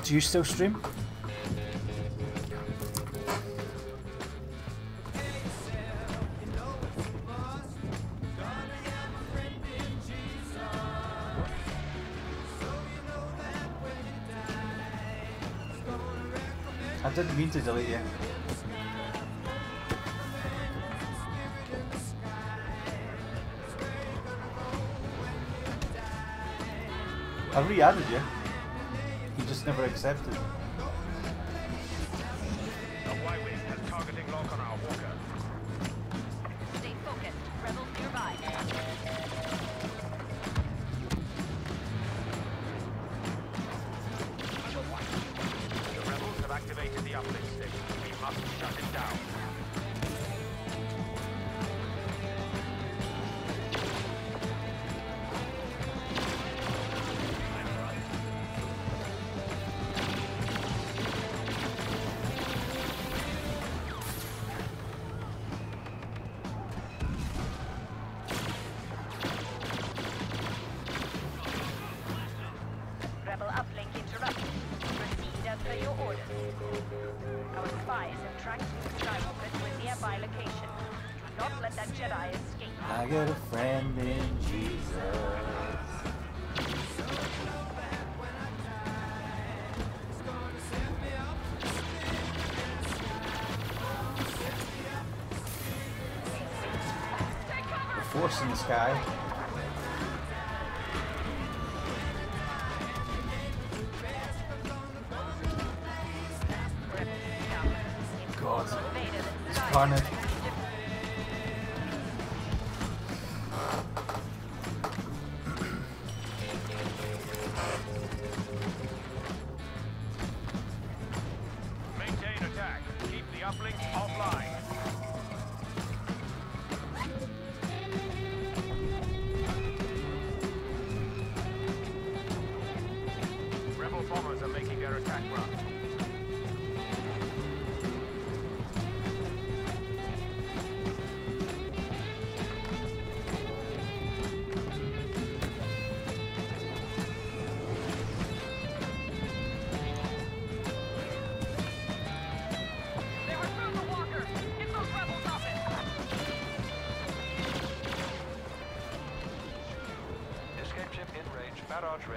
Do you still stream? I didn't mean to delete you. I re-added you. You just never accepted. The Y-Wing has targeting lock on our walker. Stay focused. Rebels nearby. The rebels have activated the uplink stick. We must shut it down. Rebel uplink interrupted. Proceed as per your orders. Our spies have tracked Luke Skywalker to a nearby location. Do not let that Jedi escape. I got a friend in Jesus. The Force in the sky. God, it's carnage. Maintain attack. Keep the uplink offline. Rebel bombers are making their attack run. They were through the walker. Get those rebels off it. Escape ship in range. Barrage ready.